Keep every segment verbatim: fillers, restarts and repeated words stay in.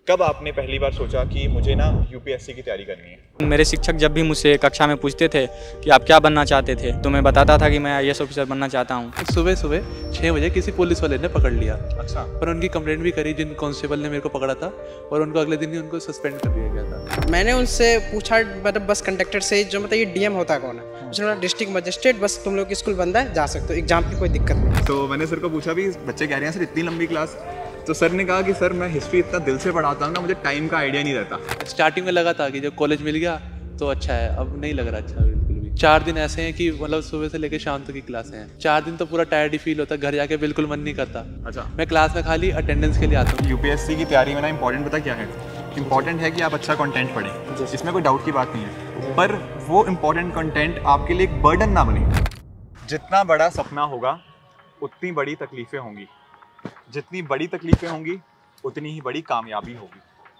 कब आपने पहली बार सोचा कि मुझे ना यूपीएससी की तैयारी करनी है? मेरे शिक्षक जब भी मुझसे कक्षा में पूछते थे कि आप क्या बनना चाहते थे, तो मैं बताता था कि मैं आई ए एस ऑफिसर बनना चाहता हूँ। सुबह सुबह छः बजे किसी पुलिस वाले ने पकड़ लिया। अच्छा। पर उनकी कंप्लेंट भी करी जिन कांस्टेबल ने मेरे को पकड़ा था, और उनको अगले दिन ही उनको सस्पेंड कर दिया गया था। मैंने उनसे पूछा मतलब बस कंडक्टर से, जो मतलब ये डीएम होता कौन है? उसने बोला डिस्ट्रिक्ट मजिस्ट्रेट, बस तुम लोग स्कूल बंद है, जा सकते हो, एग्जाम की कोई दिक्कत नहीं। तो मैंने सर को पूछा भी बच्चे कह रहे हैं सर इतनी लंबी क्लास, तो सर ने कहा कि सर मैं हिस्ट्री इतना दिल से पढ़ाता हूँ ना, मुझे टाइम का आइडिया नहीं रहता। स्टार्टिंग में लगा था कि जब कॉलेज मिल गया तो अच्छा है, अब नहीं लग रहा अच्छा बिल्कुल भी। चार दिन ऐसे हैं कि मतलब सुबह से लेकर शाम तक की क्लासें हैं। चार दिन तो पूरा टायर्ड ही फील होता है, घर जाके बिल्कुल मन नहीं करता। अच्छा। मैं क्लास में खाली अटेंडेंस के लिए आता हूँ। यूपीएससी की तैयारी में ना इंपॉर्टेंट पता क्या है? इंपॉर्टेंट है कि आप अच्छा कंटेंट पढ़ें, इसमें कोई डाउट की बात नहीं है, पर वो इंपॉर्टेंट कंटेंट आपके लिए एक बर्डन ना बने। जितना बड़ा सपना होगा उतनी बड़ी तकलीफें होंगी, जितनी बड़ी तकलीफें होंगी उतनी ही बड़ी कामयाबी होगी।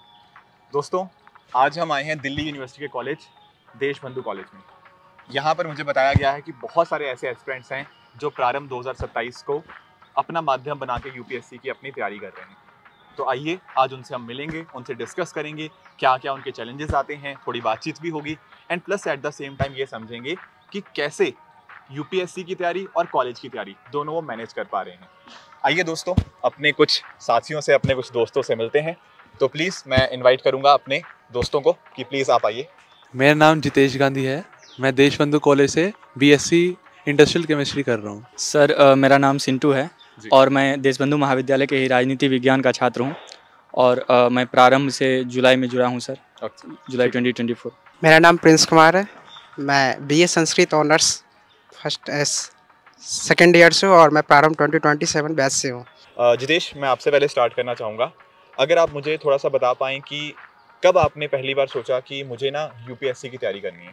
दोस्तों, आज हम आए हैं दिल्ली यूनिवर्सिटी के कॉलेज देशबंधु कॉलेज में। यहाँ पर मुझे बताया गया है कि बहुत सारे ऐसे एस्पिरेंट्स हैं जो प्रारंभ दो हज़ार सत्ताईस को अपना माध्यम बना के यूपीएससी की अपनी तैयारी कर रहे हैं। तो आइए आज उनसे हम मिलेंगे, उनसे डिस्कस करेंगे क्या क्या उनके चैलेंजेस आते हैं, थोड़ी बातचीत भी होगी, and plus at the same time ये समझेंगे कि कैसे यूपीएससी की तैयारी और कॉलेज की तैयारी दोनों वो मैनेज कर पा रहे हैं। आइए दोस्तों, अपने कुछ साथियों से, अपने कुछ दोस्तों से मिलते हैं। तो प्लीज़ मैं इनवाइट करूंगा अपने दोस्तों को कि प्लीज़ आप आइए। मेरा नाम जितेश गांधी है, मैं देशबंधु कॉलेज से बीएससी इंडस्ट्रियल केमिस्ट्री कर रहा हूँ। सर अ, मेरा नाम सिंटू है और मैं देशबंधु महाविद्यालय के ही राजनीति विज्ञान का छात्र हूँ, और अ, मैं प्रारंभ से जुलाई में जुड़ा हूँ sir, July twenty twenty four. मेरा नाम प्रिंस कुमार है, मैं BA Sanskrit honours first as second year से हूँ, और मैं प्रारंभ ट्वेंटी ट्वेंटी सेवन बैच से हूँ। जितेश, मैं आपसे पहले स्टार्ट करना चाहूँगा, अगर आप मुझे थोड़ा सा बता पाएँ कि कब आपने पहली बार सोचा कि मुझे ना यूपीएससी की तैयारी करनी है?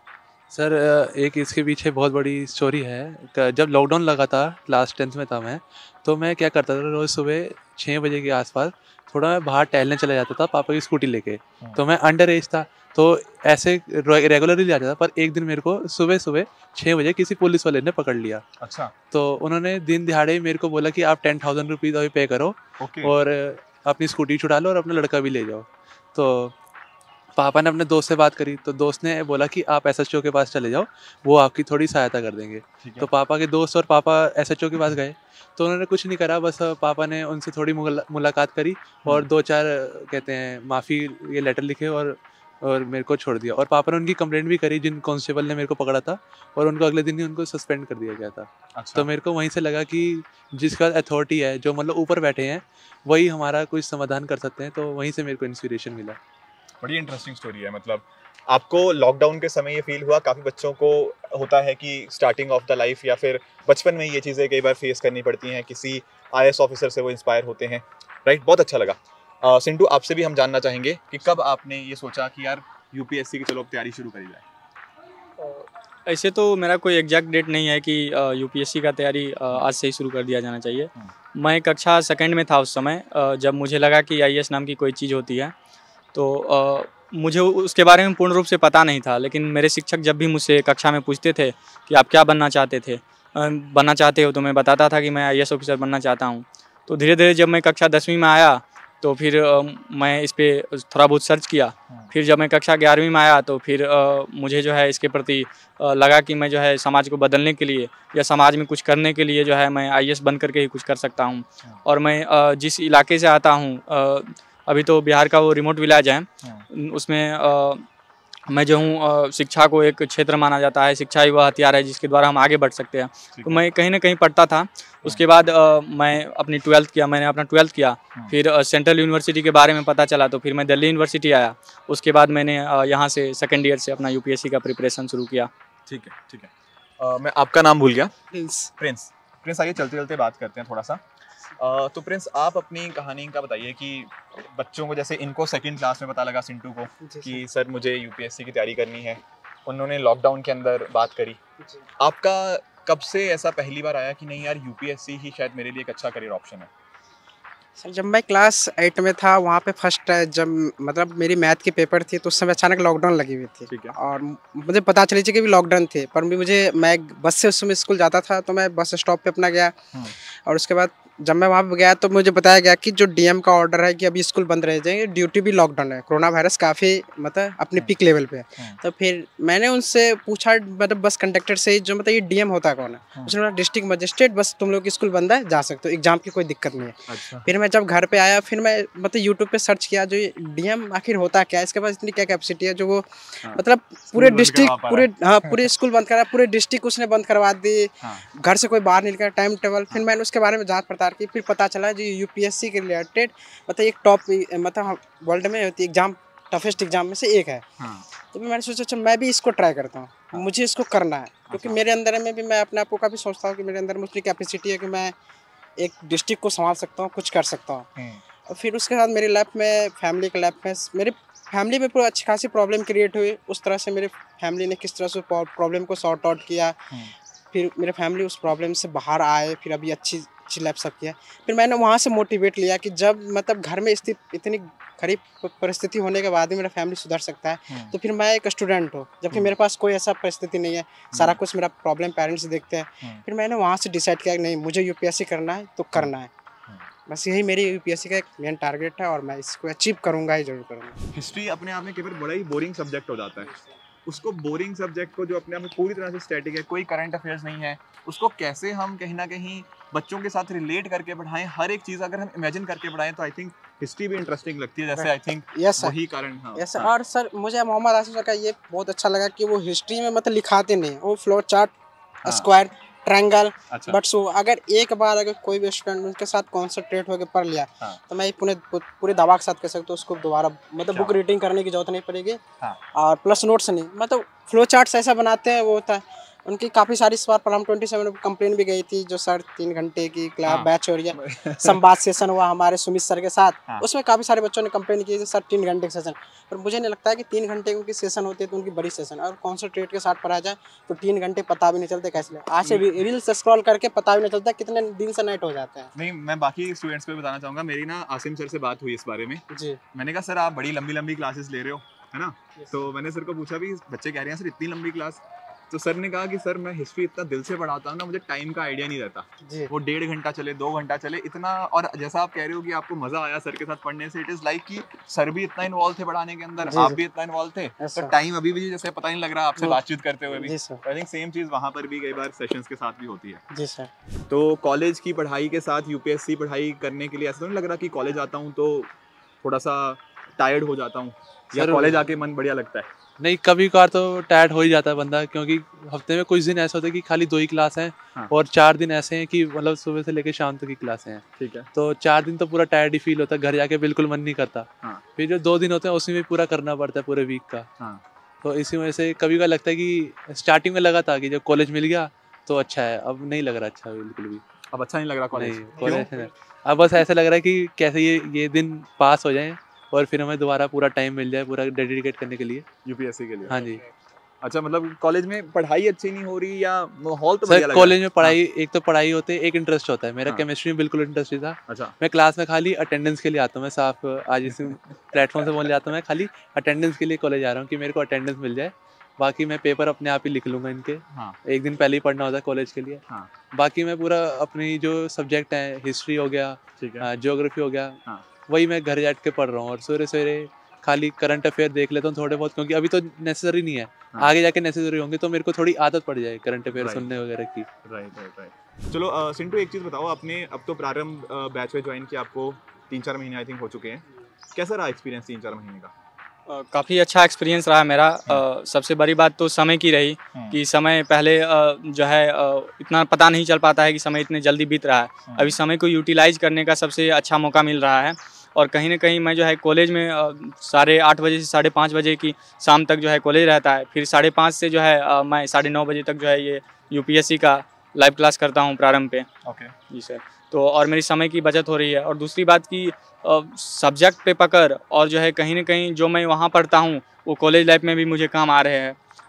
सर एक इसके पीछे बहुत बड़ी स्टोरी है। जब लॉकडाउन लगा था, क्लास टेंथ में था मैं, तो मैं क्या करता था, रोज़ सुबह छः बजे के आसपास थोड़ा मैं बाहर टहलने चला जाता था पापा की स्कूटी लेके। तो मैं अंडर एज था, तो ऐसे रेगुलरली जाता था, पर एक दिन मेरे को सुबह सुबह छः बजे किसी पुलिस वाले ने पकड़ लिया। अच्छा। तो उन्होंने दिन दिहाड़े मेरे को बोला कि आप टेन थाउजेंड रुपीज़ अभी पे करो, और अपनी स्कूटी छुड़ा लो और अपना लड़का भी ले जाओ। तो पापा ने अपने दोस्त से बात करी, तो दोस्त ने बोला कि आप एसएचओ के पास चले जाओ, वो आपकी थोड़ी सहायता कर देंगे। तो पापा के दोस्त और पापा एसएचओ के पास गए, तो उन्होंने कुछ नहीं करा, बस पापा ने उनसे थोड़ी मुलाकात करी और दो चार कहते हैं माफ़ी ये लेटर लिखे, और और मेरे को छोड़ दिया। और पापा ने उनकी कंप्लेंट भी करी जिन कांस्टेबल ने मेरे को पकड़ा था, और उनको अगले दिन ही उनको सस्पेंड कर दिया गया था। अच्छा। तो मेरे को वहीं से लगा कि जिसका अथॉरिटी है, जो मतलब ऊपर बैठे हैं, वही हमारा कुछ समाधान कर सकते हैं। तो वहीं से मेरे को इंस्पिरेशन मिला। बड़ी इंटरेस्टिंग स्टोरी है। मतलब आपको लॉकडाउन के समय ये फील हुआ, काफ़ी बच्चों को होता है कि स्टार्टिंग ऑफ द लाइफ या फिर बचपन में ये चीज़ें कई बार फेस करनी पड़ती हैं, किसी आईएएस ऑफिसर से वो इंस्पायर होते हैं, राइट? बहुत अच्छा लगा। uh, सिंटू, आपसे भी हम जानना चाहेंगे कि कब आपने ये सोचा कि यार यूपीएससी की चलो अब तैयारी शुरू करी जाए? ऐसे तो मेरा कोई एग्जैक्ट डेट नहीं है कि यूपीएससी का तैयारी अ, आज से ही शुरू कर दिया जाना चाहिए। मैं कक्षा सेकंड में था उस समय, अ, जब मुझे लगा कि आई ए एस नाम की कोई चीज़ होती है, तो अ, मुझे उसके बारे में पूर्ण रूप से पता नहीं था। लेकिन मेरे शिक्षक जब भी मुझसे कक्षा में पूछते थे कि आप क्या बनना चाहते थे बनना चाहते हो, तो मैं बताता था कि मैं आई ए एस ऑफिसर बनना चाहता हूँ। तो धीरे धीरे जब मैं कक्षा दसवीं में आया, तो फिर आ, मैं इस पर थोड़ा बहुत सर्च किया। फिर जब मैं कक्षा ग्यारहवीं में आया, तो फिर आ, मुझे जो है इसके प्रति आ, लगा कि मैं जो है समाज को बदलने के लिए या समाज में कुछ करने के लिए जो है मैं आई ए एस बन करके ही कुछ कर सकता हूँ। और मैं आ, जिस इलाके से आता हूँ, अभी तो बिहार का वो रिमोट विलेज है, उसमें आ, मैं जो हूँ शिक्षा को एक क्षेत्र माना जाता है, शिक्षा ही वह हथियार है जिसके द्वारा हम आगे बढ़ सकते हैं। तो मैं कहीं ना कहीं पढ़ता था। उसके बाद आ, मैं अपनी ट्वेल्थ किया मैंने अपना ट्वेल्थ किया। फिर आ, सेंट्रल यूनिवर्सिटी के बारे में पता चला, तो फिर मैं दिल्ली यूनिवर्सिटी आया। उसके बाद मैंने आ, यहाँ से सेकेंड ईयर से अपना यूपीएससी का प्रिपरेशन शुरू किया। ठीक है, ठीक है। आ, मैं आपका नाम भूल गया। प्रिंस। प्रिंस प्रिंस आइए चलते चलते बात करते हैं थोड़ा सा। Uh, तो प्रिंस, आप अपनी कहानी का बताइए कि बच्चों को, जैसे इनको सेकंड क्लास में पता लगा सिंटू को कि सर मुझे यूपीएससी की तैयारी करनी है, उन्होंने लॉकडाउन के अंदर बात करी, आपका कब से ऐसा पहली बार आया कि नहीं यार यूपीएससी ही शायद मेरे लिए एक अच्छा करियर ऑप्शन है? सर जब मैं क्लास एट में था, वहाँ पे फर्स्ट जब मतलब मेरी मैथ की पेपर थी, तो उस समय अचानक लॉकडाउन लगी हुई थी। ठीक है। और मुझे पता चली थी कि भी लॉकडाउन थे, पर भी मुझे मैं बस से उस समय स्कूल जाता था, तो मैं बस स्टॉप पे अपना गया, और उसके बाद जब मैं वहाँ पे गया तो मुझे बताया गया कि जो डीएम का ऑर्डर है कि अभी स्कूल बंद रह जाएंगे, ड्यूटी भी लॉकडाउन है, कोरोना वायरस काफ़ी मतलब अपने पीक लेवल पे है। तो फिर मैंने उनसे पूछा मतलब बस कंडक्टर से, जो मतलब ये डीएम होता कौन है? उसने बोला डिस्ट्रिक्ट मजिस्ट्रेट, बस तुम लोग की स्कूल बंद है, जा सकते हो, एग्जाम की कोई दिक्कत नहीं है। अच्छा। फिर मैं जब घर पे आया, फिर मैं मतलब यूट्यूब पे सर्च किया जो डीएम आखिर होता क्या है, इसके पास इतनी क्या कैपेसिटी है जो वो मतलब पूरे डिस्ट्रिक्ट पूरे हाँ पूरे स्कूल बंद करा, पूरे डिस्ट्रिक्ट उसने बंद करवा दी, घर से कोई बाहर नहीं निकला, टाइम टेबल। फिर मैंने उसके बारे में जांच पड़ताल की, फिर पता चला जी यूपीएससी के रिलेटेड मतलब एक टॉप मतलब वर्ल्ड में होती है एग्जाम, टफेस्ट एग्जाम में से एक है। तो मैंने सोचा अच्छा मैं भी इसको ट्राई करता हूँ, मुझे इसको करना है, क्योंकि मेरे अंदर में भी मैं अपने आप को काफ़ी सोचता हूँ कि मेरे अंदर में उतनी कैपेसिटी है कि मैं एक डिस्ट्रिक्ट को संभाल सकता हूँ, कुछ कर सकता हूँ। और फिर उसके साथ मेरी लाइफ में, फैमिली के लाइफ में, मेरी फैमिली में पूरा अच्छी खासी प्रॉब्लम क्रिएट हुई। उस तरह से मेरी फैमिली ने किस तरह से प्रॉब्लम को सॉर्ट आउट किया, फिर मेरे फैमिली उस प्रॉब्लम से बाहर आए, फिर अभी अच्छी अच्छी लाइफ सब किया। फिर मैंने वहाँ से मोटिवेट लिया कि जब मतलब घर में स्थित इतनी खराब परिस्थिति होने के बाद भी मेरा फैमिली सुधर सकता है, तो फिर मैं एक स्टूडेंट हूँ, जबकि मेरे पास कोई ऐसा परिस्थिति नहीं है, सारा कुछ मेरा प्रॉब्लम पेरेंट्स देखते हैं। फिर मैंने वहाँ से डिसाइड किया कि नहीं, मुझे यूपीएससी करना है तो करना है, बस यही मेरी यूपीएससी का एक मेन टारगेट है और मैं इसको अचीव करूँगा ही जरूर करूँगा। हिस्ट्री अपने आप में केवल बड़ा ही बोरिंग सब्जेक्ट हो जाता है, उसको बोरिंग सब्जेक्ट को जो अपने आप में पूरी तरह से स्टैटिक है, कोई करंट अफेयर्स नहीं है, उसको कैसे हम कहीं ना कहीं बच्चों के साथ रिलेट करके पढ़ाएं, हर एक चीज़ अगर हम इमेजिन करके पढ़ाएं तो आई थिंक हिस्ट्री भी इंटरेस्टिंग लगती है, जैसे आई थिंक यस वही कारण। हाँ यस और सर मुझे मोहम्मद आसिफ सर का ये बहुत अच्छा लगा कि वो हिस्ट्री में मतलब लिखाते नहीं, वो flow chart, square, triangle, but so अगर एक बार अगर कोई भी स्टूडेंट उनके साथ कॉन्सेंट्रेट होकर पढ़ लिया, हाँ। तो मैं पूरे पूरे दावा के साथ कह सकता हूँ उसको दोबारा मतलब बुक रीडिंग करने की जरूरत नहीं पड़ेगी, हाँ। और प्लस नोट्स नहीं, मतलब फ्लो चार्ट्स ऐसा बनाते हैं, वो होता है उनकी काफ़ी सारी इस बार पर हम ट्वेंटी सेवन कंप्लेन भी गई थी, जो सर तीन घंटे की क्लास हाँ। बैच हो रही है, संवाद सेशन हुआ हमारे सुमित सर के साथ, हाँ। उसमें काफ़ी सारे बच्चों ने कंप्लेन की सर तीन घंटे का सेशन, पर मुझे नहीं लगता है कि तीन घंटे उनकी सेशन होती है तो उनकी बड़ी सेशन, और कॉन्सेंट्रेट के साथ पढ़ा जाए तो तीन घंटे पता भी नहीं चलते कैसे, आज से रील्स स्क्रॉल करके पता भी नहीं चलता कितने दिन से नाइट हो जाते हैं। नहीं, मैं बाकी स्टूडेंट्स को भी बताना चाहूँगा, मेरी ना आसिम सर से बात हुई इस बारे में जी। मैंने कहा सर आप बड़ी लंबी लंबी क्लासेस ले रहे हो, है ना, तो मैंने सर को पूछा भी बच्चे कह रहे हैं सर इतनी लंबी क्लास, तो सर ने कहा कि सर मैं हिस्ट्री इतना दिल से पढ़ाता हूँ ना, मुझे टाइम का आइडिया नहीं रहता, वो डेढ़ घंटा चले, दो घंटा चले, इतना, और जैसा आप कह रहे हो कि आपको मजा आया सर के साथ पढ़ने से, इट इज लाइक कि सर भी इतना इन्वॉल्व थे पढ़ाने के अंदर, आप भी इतना इन्वॉल्व थे, तो टाइम अभी भी जैसे पता नहीं लग रहा आपसे बातचीत करते हुए भी। आई थिंक सेम चीज वहाँ पर भी कई बार सेशंस के साथ भी होती है जी सर। तो कॉलेज की पढ़ाई के साथ यूपीएससी पढ़ाई करने के लिए ऐसा तो नहीं लग रहा कि कॉलेज आता हूँ तो थोड़ा सा टायर्ड हो जाता हूँ, या कॉलेज आके मन बढ़िया लगता है? नहीं, कभी कभार तो टायर्ड हो ही जाता है बंदा, क्योंकि हफ्ते में कुछ दिन ऐसा होता है कि खाली दो ही क्लास हैं, हाँ। और चार दिन ऐसे हैं कि मतलब सुबह से लेकर शाम तक की क्लासें हैं, ठीक है, तो चार दिन तो पूरा टायर्ड ही फील होता है, घर जाके बिल्कुल मन नहीं करता, हाँ। फिर जो दो दिन होते हैं उसमें भी पूरा करना पड़ता है पूरे वीक का, हाँ। तो इसी वजह से कभी कभी लगता है कि स्टार्टिंग में लगा था कि जब कॉलेज मिल गया तो अच्छा है, अब नहीं लग रहा अच्छा बिल्कुल भी, अब अच्छा नहीं लग रहा कॉलेज, कॉलेज अब बस ऐसा लग रहा है कि कैसे ये ये दिन पास हो जाए और फिर हमें दोबारा पूरा टाइम मिल जाए पूरा डेडिकेट करने के लिए यूपीएससी के लिए। हाँ जी। अच्छा, मतलब कॉलेज में पढ़ाई अच्छी नहीं हो रही या माहौल तो बढ़िया लग रहा है? कॉलेज में पढ़ाई, हाँ। एक तो पढ़ाई होती है, एक इंटरेस्ट होता है, मेरा हाँ। केमिस्ट्री में बिल्कुल इंटरेस्ट नहीं था, अच्छा। मैं क्लास में खाली अटेंडेंस के लिए आता हूँ, मैं साफ आज इस प्लेटफॉर्म से बोल जाता हूँ, मैं खाली अटेंडेंस के लिए कॉलेज आ रहा हूँ कि मेरे को अटेंडेंस मिल जाए, बाकी मैं पेपर अपने आप ही लिख लूँगा इनके, हाँ। एक दिन पहले ही पढ़ना होता है कॉलेज के लिए, हाँ। बाकी मैं पूरा अपनी जो सब्जेक्ट है, हिस्ट्री हो गया, ज्योग्राफी हो गया, हाँ। वही मैं घर जाके पढ़ रहा हूँ, और सवेरे सवेरे खाली करंट अफेयर देख लेता हूँ थोड़े बहुत, क्योंकि अभी तो नेसेसरी नहीं है, हाँ। आगे जाके नेसेसरी होंगे तो मेरे को थोड़ी आदत पड़ जाए करंट अफेयर सुनने वगैरह की। राइट राइट राइट चलो uh, सिंटू एक चीज़ बताओ, आपने अब तो प्रारंभ बैच में ज्वाइन किया, आपको तीन चार महीने आई थिंक हो चुके हैं, कैसा रहा एक्सपीरियंस तीन चार महीने का? Uh, काफ़ी अच्छा एक्सपीरियंस रहा मेरा। uh, सबसे बड़ी बात तो समय की रही कि समय पहले uh, जो है uh, इतना पता नहीं चल पाता है कि समय इतने जल्दी बीत रहा है, अभी समय को यूटिलाइज करने का सबसे अच्छा मौका मिल रहा है, और कहीं ना कहीं मैं जो है कॉलेज में साढ़े आठ बजे से साढ़े पाँच बजे की शाम तक जो है कॉलेज रहता है, फिर साढ़े पाँच से जो है आ, मैं साढ़े नौ बजे तक जो है ये यूपीएससी का लाइव क्लास करता हूँ प्रारंभ पे। ओके जी सर। तो और मेरी समय की बचत हो रही है, और दूसरी बात की सब्जेक्ट पे पकड़ और जो है कहीं ना कहीं जो मैं वहाँ पढ़ता हूँ वो कॉलेज लाइफ में भी मुझे काम आ रहे हैं,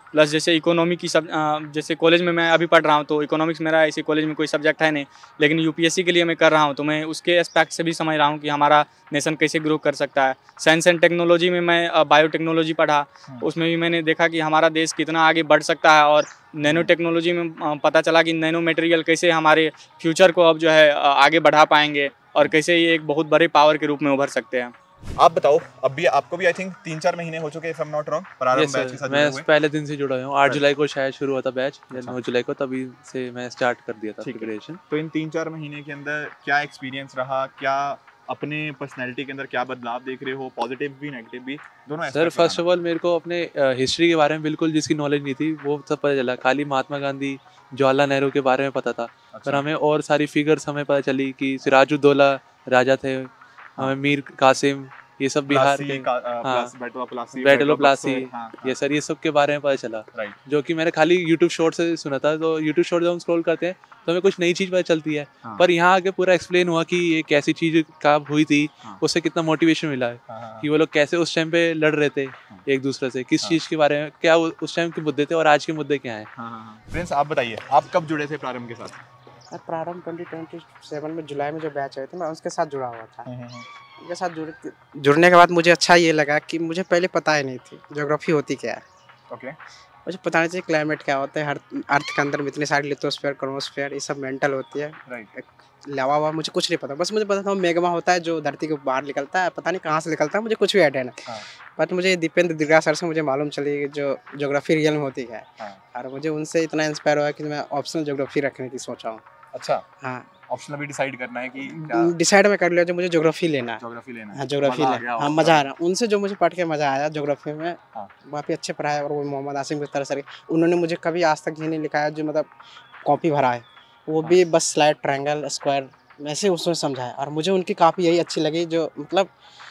प्लस जैसे इकोनॉमी की सब अ, जैसे कॉलेज में मैं अभी पढ़ रहा हूँ तो इकोनॉमिक्स मेरा ऐसे कॉलेज में कोई सब्जेक्ट है नहीं, लेकिन यूपीएससी के लिए मैं कर रहा हूँ तो मैं उसके एस्पेक्ट से भी समझ रहा हूँ कि हमारा नेशन कैसे ग्रो कर सकता है। साइंस एंड टेक्नोलॉजी में मैं बायोटेक्नोलॉजी पढ़ा, उसमें भी मैंने देखा कि हमारा देश कितना आगे बढ़ सकता है, और नैनो टेक्नोलॉजी में अ, पता चला कि नैनो मटेरियल कैसे हमारे फ्यूचर को अब जो है अ, आगे बढ़ा पाएंगे और कैसे ये एक बहुत बड़े पावर के रूप में उभर सकते हैं। आप बताओ, अब भी आपको भी आई थिंक तीन चार महीने हो चुके हैं, if I am not wrong, Prarambh batch के साथ जुड़े मैं हुए। पहले दिन से जुड़ा हूँ, आठ जुलाई को शायद शुरू हुआ था बैच, या अच्छा। नौ जुलाई को, तभी से मैं स्टार्ट कर दिया था ठीक है। प्रिपरेशन। तो इन तीन चार महीने के अंदर क्या एक्सपीरियंस रहा, क्या अपने पर्सनैलिटी के अंदर क्या बदलाव देख रहे हो, पॉजिटिव भी नेगेटिव भी, दोनों सर फर्स्ट ऑफ ऑल मेरे को अपने हिस्ट्री के बारे में बिल्कुल जिसकी नॉलेज नहीं थी वो सब पता चला। खाली महात्मा गांधी, जवाहरलाल नेहरू के बारे में पता था, पर हमें और सारी फिगर्स हमें पता चली कि सिराजुद्दौला राजा थे, हमें मीर कासिम, ये सब बिहार के, हाँ, बैटल ऑफ प्लासी, ये सर ये सब के बारे में पता चला, राइट। जो कि मैंने खाली यूट्यूब शॉर्ट से सुना था। तो यूट्यूब शॉर्ट जब हम स्क्रॉल करते हैं तो हमें कुछ नई चीज़ पता चलती है, हाँ। पर यहाँ आके पूरा एक्सप्लेन हुआ कि ये कैसी चीज़ कब हुई थी, हाँ। उससे कितना मोटिवेशन मिला है, हाँ। कि वो लोग कैसे उस टाइम पे लड़ रहे थे एक दूसरे से, किस हाँ। चीज़ के बारे में, क्या वो- उस टाइम के मुद्दे थे और आज के मुद्दे क्या हैं। प्रिंस आप बताइए, आप कब जुड़े थे प्रारंभ के साथ? मैं प्रारंभ ट्वेंटी ट्वेंटी सेवन में जुलाई में जो बैच आए थे मैं उसके साथ जुड़ा हुआ था। उनके साथ जुड़ जुड़ने के बाद मुझे अच्छा ये लगा कि मुझे पहले पता ही नहीं थी ज्योग्राफी होती क्या है। ओके। मुझे पता नहीं चाहिए क्लाइमेट क्या होता है, हर अर्थ के अंदर में इतने सारे लिथोस्फीयर, क्रोमोस्फीयर, ये सब मेंटल होती है। राइट। लावा हुआ मुझे कुछ नहीं पता, बस मुझे पता था मैग्मा होता है जो धरती के बाहर निकलता है, पता नहीं कहाँ से निकलता है, मुझे कुछ भी आइडिया नहीं। हाँ। बट मुझे दीपेंद्र दीर्घा सर से मुझे मालूम चली कि जो ज्योग्राफी रियल में होती है, हाँ। और मुझे उनसे इतना इंस्पायर हुआ कि मैं ऑप्शनल ज्योग्राफी रखने की सोचा हूँ। अच्छा, हाँ, ऑप्शन अभी डिसाइड करना है कि क्या डिसाइड मैं कर लिया जो मुझे ज्योग्राफी लेना है। ज्योग्राफी लेना है। हाँ, ज्योग्राफी मजा आ लेना, गया हाँ और मज़ा आ रहा। उनसे जो मुझे पढ़ के मज़ा आया ज्योग्राफी में, हाँ। काफ़ी अच्छे पढ़ाए, और वो मोहम्मद आसिम की तरह सर उन्होंने मुझे कभी आज तक ये नहीं लिखाया जो मतलब कॉपी भरा है, वो भी बस स्लाइड, ट्रायंगल, स्क्वायर वैसे उसमें समझाया, और मुझे उनकी काफ़ी यही अच्छी लगी जो मतलब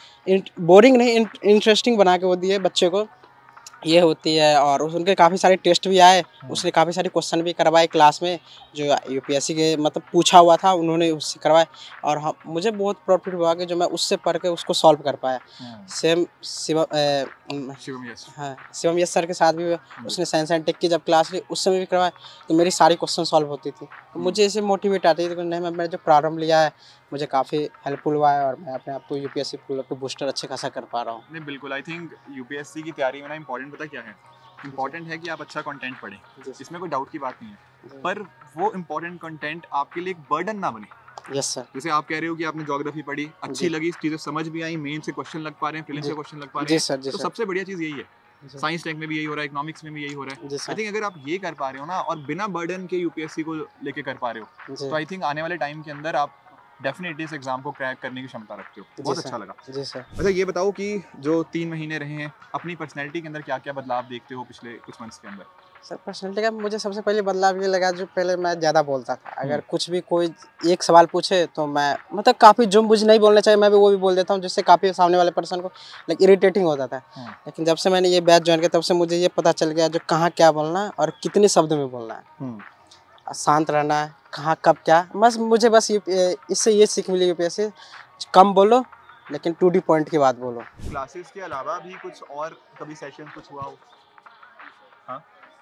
बोरिंग नहीं, इंटरेस्टिंग बना के वो दिए बच्चे को, ये होती है। और उस उनके काफ़ी सारे टेस्ट भी आए, उसने काफ़ी सारे क्वेश्चन भी करवाए क्लास में जो यूपीएससी के मतलब पूछा हुआ था, उन्होंने उससे करवाए, और हम मुझे बहुत प्रॉफिट हुआ कि जो मैं उससे पढ़ के उसको सॉल्व कर पाया। Same Shivam Shivam yes. हाँ, शिवम यस सर के साथ भी उसने साइंस एंड टेक की जब क्लास ली उस समय भी करवाया, तो मेरी सारी क्वेश्चन सॉल्व होती थी, तो मुझे ऐसे मोटिवेट आती थी कि नहीं, मैं मैंने जो प्रारंभ लिया है मुझे काफ़ी हेल्पफुल हुआ है, और मैं अपने आप को यूपीएससी पे बूस्टर अच्छे खासा कर पा रहा हूँ। नहीं बिल्कुल, आई थिंक यूपीएससी की तैयारी में ना इंपॉर्टेंट पता क्या है, इंपॉर्टेंट है कि आप अच्छा कंटेंट पढ़ें, इसमें कोई डाउट की बात नहीं है, पर वो इंपॉर्टेंट कंटेंट आपके लिए एक बर्डन ना बने। Yes sir. जैसे आप कह रहे हो कि आपने ज्योग्राफी पढ़ी, अच्छी लगी, चीज़ें समझ भी आई, मेन से क्वेश्चन लग पा रहे हैं, प्रीलिम्स से क्वेश्चन लग पा रहे जी हैं, सर, जी तो सर। सबसे बढ़िया चीज़ यही है। साइंस टेक में भी यही हो रहा है, इकोनॉमिक्स में भी यही हो रहा है। आई थिंक अगर आप ये कर पा रहे हो ना, और बिना बर्डन के यूपीएससी को लेके कर पा रहे हो, तो आई थिंक आने वाले टाइम के अंदर आप डेफिनेटली इस एग्जाम को क्रैक करने की क्षमता रखते हो। बहुत अच्छा लगा। जी सर। अच्छा ये बताओ कि जो तीन महीने रहे हैं, अपनी पर्सनैलिटी के अंदर क्या क्या बदलाव देखते हो पिछले कुछ मंथ्स के अंदर? सर पर्सनैलिटी का मुझे सबसे पहले बदलाव ये लगा, जो पहले मैं ज़्यादा बोलता था, अगर कुछ भी कोई एक सवाल पूछे तो मैं मतलब काफ़ी जो मुझे नहीं बोलना चाहिए मैं भी वो भी बोल देता हूँ, जिससे काफ़ी सामने वाले पर्सन को लाइक इरिटेटिंग होता था। लेकिन जब से मैंने ये बैच ज्वाइन किया तब से मुझे ये पता चल गया जो कहाँ क्या बोलना है और कितने शब्द में बोलना है, शांत रहना है, कहाँ कब क्या, बस मुझे बस ये इससे ये सीख मिली यूपीएससी, कम बोलो लेकिन टू डी पॉइंट की बात बोलो। क्लासेस के अलावा भी कुछ और कभी सेशन कुछ हुआ हो? हाँ,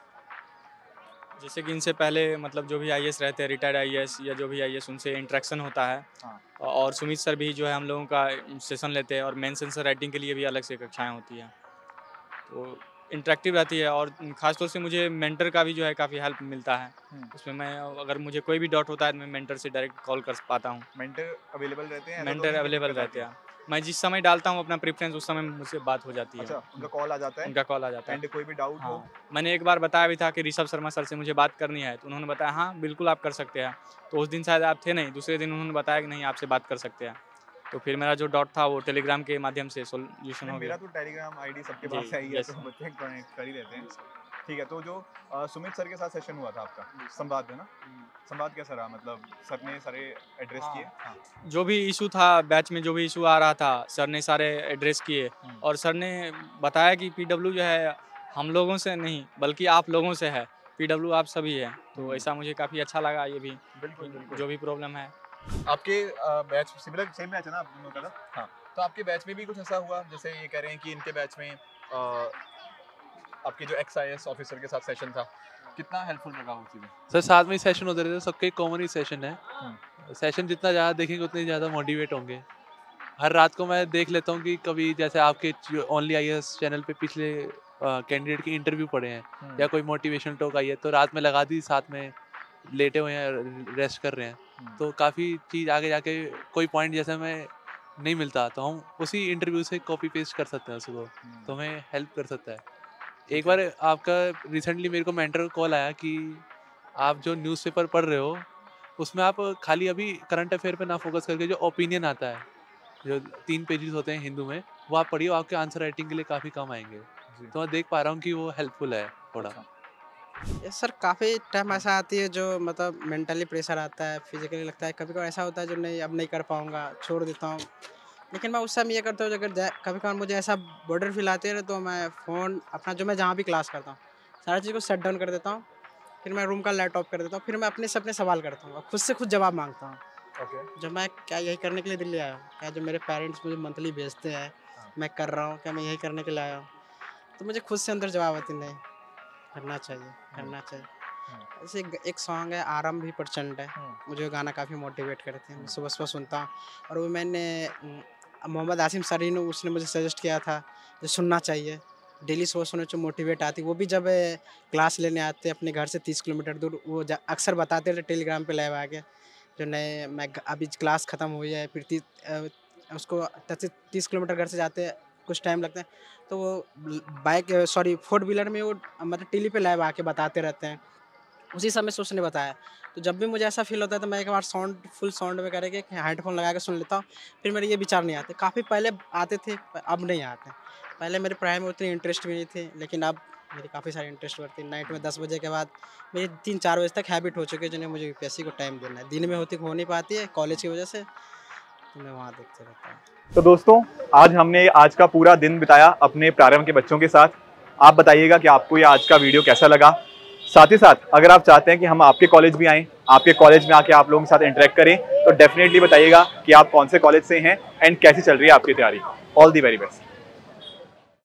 जैसे कि इनसे पहले मतलब जो भी आईएएस रहते हैं, रिटायर्ड आईएएस या जो भी आईएएस, उनसे इंटरेक्शन होता है। हाँ। और सुमित सर भी जो है हम लोगों का सेशन लेते हैं, और मेन सेंसर राइटिंग के लिए भी अलग से कक्षाएं होती हैं, तो इंटरेक्टिव रहती है। और ख़ासतौर से मुझे मेंटर का भी जो है काफ़ी हेल्प मिलता है उसमें। मैं अगर मुझे कोई भी डाउट होता है तो मैं मेंटर से डायरेक्ट कॉल कर पाता हूँ। मेंटर अवेलेबल रहते हैं? मेंटर अवेलेबल रहते हैं, मैं जिस समय डालता हूँ अपना प्रेफरेंस उस समय मुझसे बात हो जाती है। अच्छा, उनका कॉल आ जाता है? उनका कॉल आ जाता है। एंड कोई भी डाउट हो? मैंने एक बार बताया भी था कि ऋषभ शर्मा सर से मुझे बात करनी है, तो उन्होंने बताया हाँ बिल्कुल आप कर सकते हैं। तो उस दिन शायद आप थे नहीं, दूसरे दिन उन्होंने बताया कि नहीं आपसे बात कर सकते हैं, तो फिर मेरा जो डाउट था वो टेलीग्राम के माध्यम से सोल्यूशन हो गया। मेरा तो टेलीग्राम आईडी सबके पास है ही है, तो बच्चे कनेक्ट कर ही रहते हैं। ठीक है, तो जो आ, सुमित सर के साथ सेशन हुआ था आपका संवाद है ना, संवाद कैसा रहा? मतलब सर ने सारे एड्रेस किए? हाँ। जो भी इशू था बैच में, जो भी इशू आ रहा था, सर ने सारे एड्रेस किए, और सर ने बताया कि पीडब्ल्यू जो है हम लोगों से नहीं बल्कि आप लोगों से है, पीडब्ल्यू आप सभी है, तो ऐसा मुझे काफ़ी अच्छा लगा। ये भी बिल्कुल, बिल्कुल। जो भी प्रॉब्लम है आपके बैच सिमिलर सेम बैच है ना आप दोनों का? हाँ, तो आपके बैच में भी कुछ ऐसा हुआ जैसे ये कह रहे हैं कि इनके बैच में आ, आपके जो एक्स आई एस ऑफिसर के साथ सेशन था, कितना हेल्पफुल लगा वो चीज़ें? सर साथ में ही सेशन होते रहते हैं, सबके कॉमन ही सेशन है। सेशन जितना ज़्यादा देखेंगे उतने ज़्यादा मोटिवेट होंगे। हर रात को मैं देख लेता हूँ कि कभी जैसे आपके only I A S channel पे पिछले कैंडिडेट की इंटरव्यू पड़े हैं या कोई मोटिवेशन टॉक आई है तो रात में लगा दी, साथ में लेटे हुए हैं, रेस्ट कर रहे हैं, तो काफ़ी चीज़ आगे जाके कोई पॉइंट जैसे हमें नहीं मिलता तो हम उसी इंटरव्यू से कॉपी पेस्ट कर सकते हैं उसको, तो हमें हेल्प कर सकता है। एक बार आपका रिसेंटली मेरे को मेंटर कॉल आया कि आप जो न्यूज़पेपर पढ़ रहे हो उसमें आप खाली अभी करंट अफेयर पे ना फोकस करके जो ओपिनियन आता है, जो तीन पेजेस होते हैं हिंदू में, वो आप पढ़िए, आपके आंसर राइटिंग के लिए काफ़ी काम आएंगे। तो मैं देख पा रहा हूँ कि वो हेल्पफुल है थोड़ा। ये सर काफ़ी टाइम ऐसा आती है जो मतलब मेंटली प्रेशर आता है, फिजिकली लगता है, कभी कभी ऐसा होता है जो नहीं अब नहीं कर पाऊँगा, छोड़ देता हूँ। लेकिन मैं उस समय ये करता हूँ, अगर कभी कभार मुझे ऐसा बॉर्डर फील आते है तो मैं फ़ोन अपना जो मैं जहाँ भी क्लास करता हूँ सारी चीज़ को शट डाउन कर देता हूँ, फिर मैं रूम का लाइट ऑफ कर देता हूँ, फिर मैं अपने से अपने सवाल करता हूँ, खुद से खुद जवाब मांगता हूँ। ओके। जो मैं क्या यही करने के लिए दिल्ली आया हूँ, क्या जो मेरे पेरेंट्स मुझे मंथली भेजते हैं मैं कर रहा हूँ, क्या मैं यही करने के लिए आया हूँ? तो मुझे खुद से अंदर जवाब आती नहीं, करना चाहिए करना चाहिए। ऐसे एक, एक सॉन्ग है आराम भी प्रचंड है, मुझे गाना काफ़ी मोटिवेट करते हैं, मैं सुबह सुबह सुनता हूँ। और वो मैंने मोहम्मद आसिम सरीन उसने मुझे सजेस्ट किया था जो सुनना चाहिए, डेली सुबह सुनने से मोटिवेट आती, वो भी जब क्लास लेने आते अपने घर से तीस किलोमीटर दूर, वो अक्सर बताते थे टेलीग्राम पे लाइव आके जो नए मैं अभी क्लास ख़त्म हुई है, फिर तीस उसको तीस किलोमीटर घर से जाते कुछ टाइम लगता है, तो वो बाइक सॉरी फोर व्हीलर में वो मतलब टीवी पे लाइव आके बताते रहते हैं, उसी समय से उसने बताया। तो जब भी मुझे ऐसा फील होता है तो मैं एक बार साउंड फुल साउंड में करके हेडफोन लगा के सुन लेता हूँ, फिर मेरे ये विचार नहीं आते। काफ़ी पहले आते थे, अब नहीं आते। पहले मेरे पढ़ाई में उतनी इंटरेस्ट भी नहीं थी, लेकिन अब मेरी काफ़ी सारी इंटरेस्ट बढ़ती है। नाइट में दस बजे के बाद मेरी तीन चार बजे तक हैबिट हो चुकी है, जिन्हें मुझे यूपीएससी को टाइम देना है। दिन में होती हो नहीं पाती है कॉलेज की वजह से, तो मैं वहाँ देखते रहता हूँ। तो दोस्तों, आज हमने आज का पूरा दिन बिताया अपने प्रारंभ के बच्चों के साथ। आप बताइएगा कि आपको ये आज का वीडियो कैसा लगा। साथ ही साथ अगर आप चाहते हैं कि हम आपके कॉलेज भी आएँ, आपके कॉलेज में आके आप लोगों के साथ इंटरेक्ट करें, तो डेफिनेटली बताइएगा कि आप कौन से कॉलेज से हैं एंड कैसी चल रही है आपकी तैयारी। All the very best.